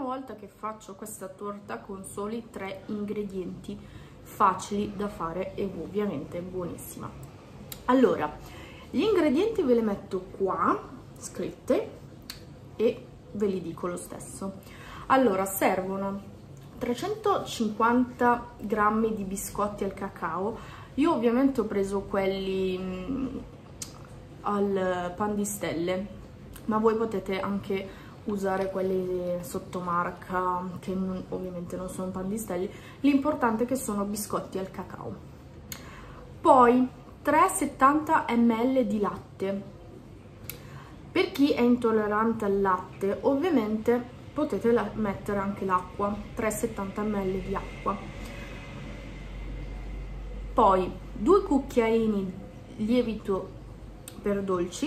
volta che faccio questa torta con soli 3 ingredienti facili da fare e ovviamente buonissima. Allora, gli ingredienti ve li metto qua scritte e ve li dico lo stesso. Allora, servono 350 grammi di biscotti al cacao. Io ovviamente ho preso quelli al pan di stelle, ma voi potete anche usare quelli sottomarca che ovviamente non sono pan di stelle. L'importante è che sono biscotti al cacao. Poi 370 ml di latte. Per chi è intollerante al latte ovviamente potete mettere anche l'acqua, 370 ml di acqua. Poi 2 cucchiaini lievito per dolci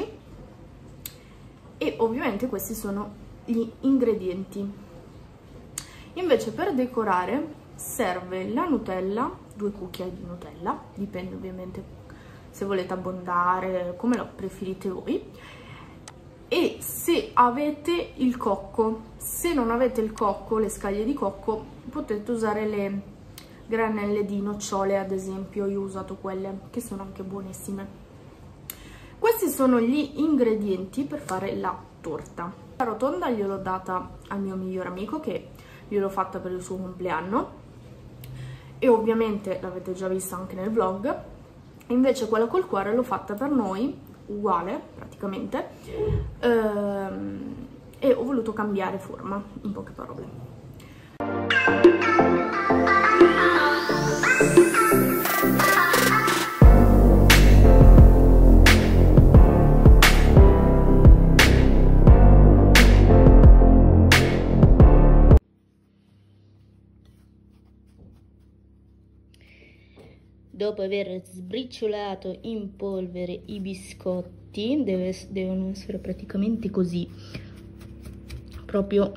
e ovviamente questi sono gli ingredienti. Invece per decorare serve la Nutella, 2 cucchiai di Nutella, dipende ovviamente se volete abbondare, come lo preferite voi. E se avete il cocco, se non avete il cocco, le scaglie di cocco, potete usare le granelle di nocciole, ad esempio. Io ho usato quelle che sono anche buonissime. Questi sono gli ingredienti per fare la torta. La rotonda gliel'ho data al mio migliore amico, che gliel'ho fatta per il suo compleanno e ovviamente l'avete già vista anche nel vlog. Invece quella col cuore l'ho fatta per noi, uguale praticamente, e ho voluto cambiare forma, in poche parole. Dopo aver sbriciolato in polvere i biscotti, devono essere praticamente così, proprio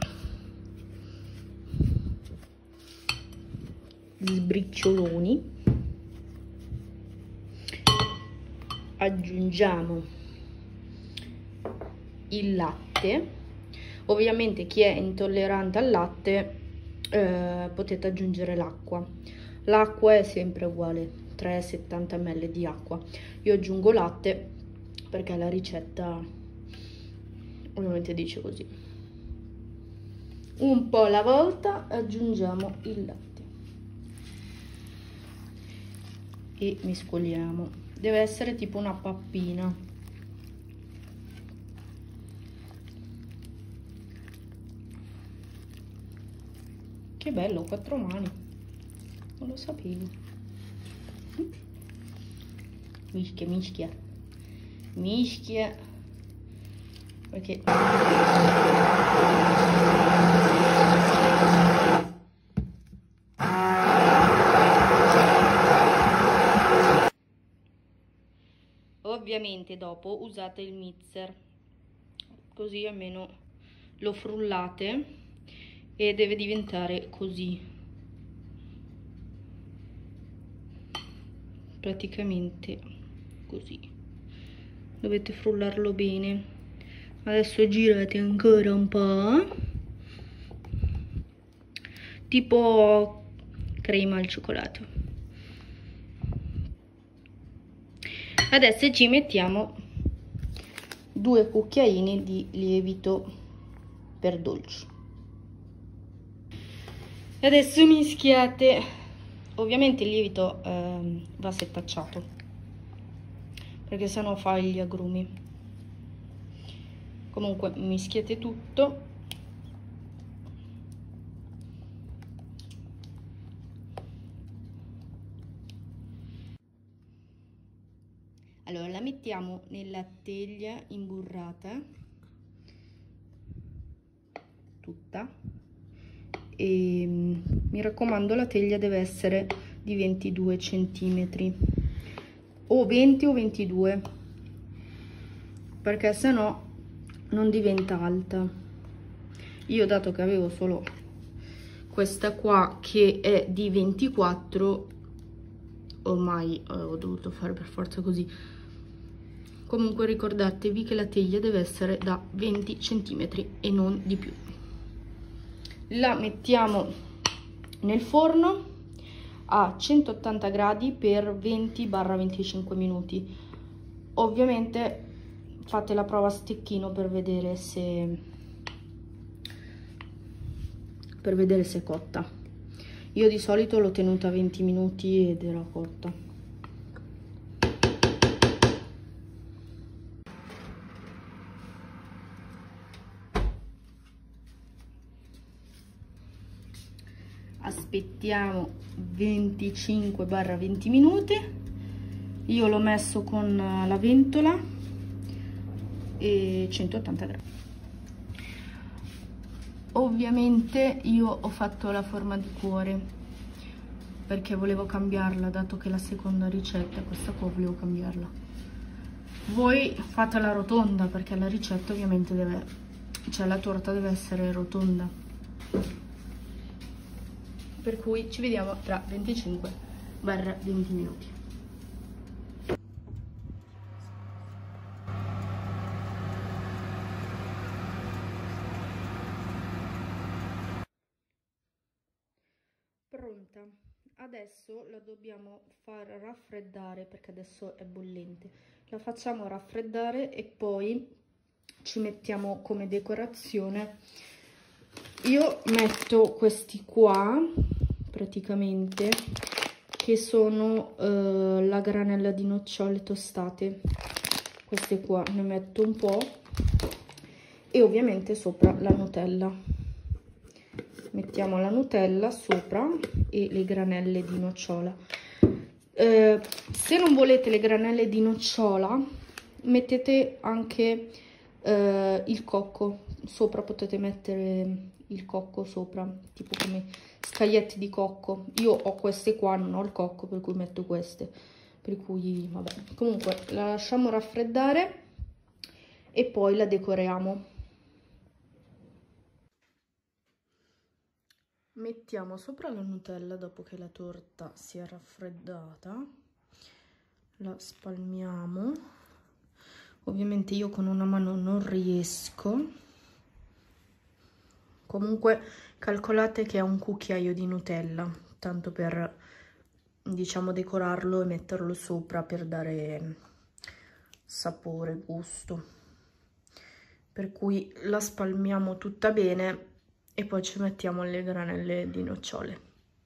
sbricioloni. Aggiungiamo il latte. Ovviamente chi è intollerante al latte potete aggiungere l'acqua. L'acqua è sempre uguale, 370 ml di acqua. Io aggiungo latte perché la ricetta ovviamente dice così. Un po' alla volta aggiungiamo il latte e mescoliamo. Deve essere tipo una pappina. Che bello, 4 mani, non lo sapevo. Mischia, mischia, mischia, perché ovviamente dopo usate il mixer, così almeno lo frullate e deve diventare così. Praticamente così, dovete frullarlo bene. Adesso girate ancora un po', tipo crema al cioccolato. Adesso ci mettiamo 2 cucchiaini di lievito per dolci. Adesso mischiate. Ovviamente il lievito va setacciato, perché sennò fa gli agrumi. Comunque mischiate tutto. Allora la mettiamo nella teglia imburrata tutta. E mi raccomando, la teglia deve essere di 22 cm o 20 o 22, perché sennò non diventa alta. Io, dato che avevo solo questa qua che è di 24, ormai ho dovuto fare per forza così. Comunque ricordatevi che la teglia deve essere da 20 cm e non di più. La mettiamo nel forno a 180 gradi per 20-25 minuti. Ovviamente fate la prova a stecchino per vedere se è cotta. Io di solito l'ho tenuta 20 minuti ed era cotta. Aspettiamo 25-20 minuti. Io l'ho messo con la ventola e 180 gradi. Ovviamente io ho fatto la forma di cuore perché volevo cambiarla, dato che la seconda ricetta, questa qua, volevo cambiarla. Voi fate la rotonda perché la ricetta ovviamente la torta deve essere rotonda. Per cui ci vediamo tra 25-20 minuti. Pronta. Adesso la dobbiamo far raffreddare perché adesso è bollente. La facciamo raffreddare e poi ci mettiamo come decorazione. Io metto questi qua praticamente, che sono la granella di nocciole tostate. Queste qua ne metto un po' e ovviamente sopra la Nutella. Mettiamo la Nutella sopra e le granelle di nocciola. Se non volete le granelle di nocciola, mettete anche il cocco sopra, potete mettere il cocco sopra, tipo come scaglietti di cocco. Io ho queste qua, non ho il cocco, per cui metto queste, per cui vabbè. Comunque la lasciamo raffreddare e poi la decoriamo. Mettiamo sopra la Nutella dopo che la torta si è raffreddata, la spalmiamo. Ovviamente io con una mano non riesco. Comunque calcolate che è un cucchiaio di Nutella, tanto per, diciamo, decorarlo e metterlo sopra per dare sapore, gusto. Per cui la spalmiamo tutta bene e poi ci mettiamo le granelle di nocciole.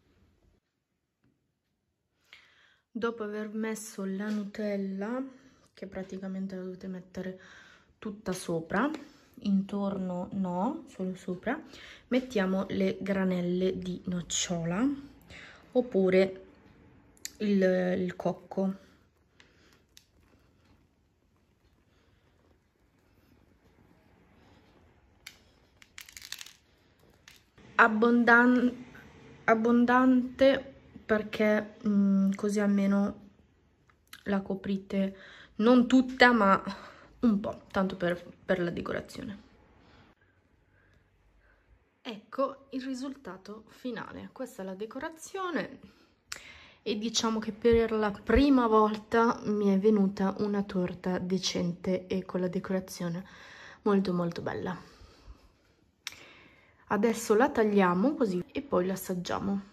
Dopo aver messo la Nutella, che praticamente la dovete mettere tutta sopra, intorno no, solo sopra, mettiamo le granelle di nocciola oppure il cocco. Abbondante perché così almeno la coprite non tutta ma un po', tanto per la decorazione. Ecco il risultato finale. Questa è la decorazione e diciamo che per la prima volta mi è venuta una torta decente e con la decorazione molto molto bella. Adesso la tagliamo così e poi la assaggiamo.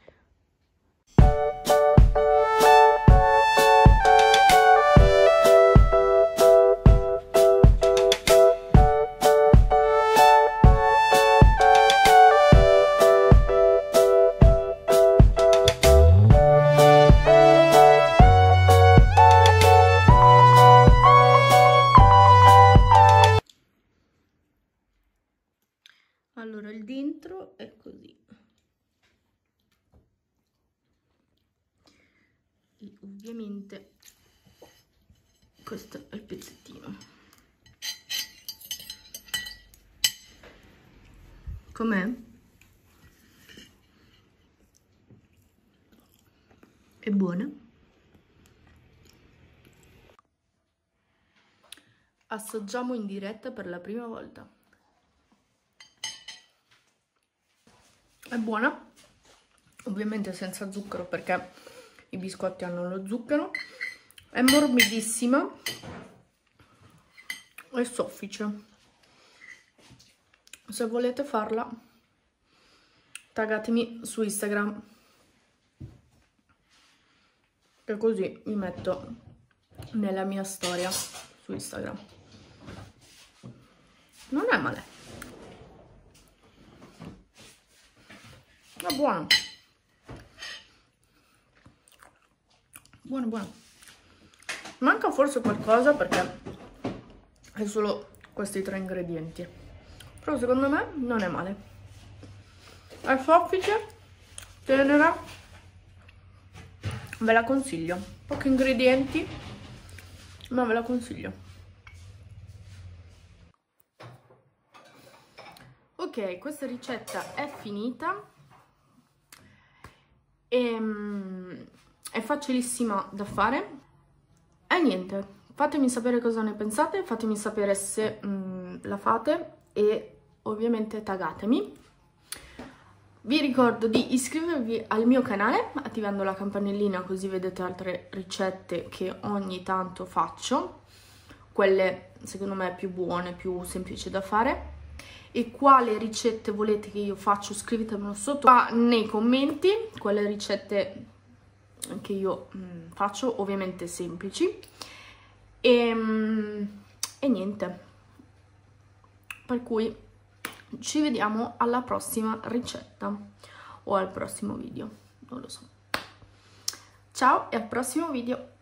Allora, il dentro è così. E ovviamente questo è il pezzettino. Com'è? È buona? Assaggiamo in diretta per la prima volta. È buona, ovviamente senza zucchero perché i biscotti hanno lo zucchero. È morbidissima e soffice. Se volete farla taggatemi su Instagram, che così mi metto nella mia storia su Instagram. Non è male, è buono, buono, buono. Manca forse qualcosa perché è solo questi 3 ingredienti, però secondo me non è male. È soffice, tenera, ve la consiglio. Pochi ingredienti, ma ve la consiglio. Ok, questa ricetta è finita e è facilissima da fare e niente, fatemi sapere cosa ne pensate, fatemi sapere se la fate e ovviamente taggatemi. Vi ricordo di iscrivervi al mio canale attivando la campanellina, così vedete altre ricette che ogni tanto faccio, quelle secondo me più buone, più semplici da fare. E quale ricette volete che io faccio, scrivetemelo sotto nei commenti, quelle ricette che io faccio, ovviamente semplici. E niente, per cui ci vediamo alla prossima ricetta o al prossimo video, non lo so. Ciao e al prossimo video!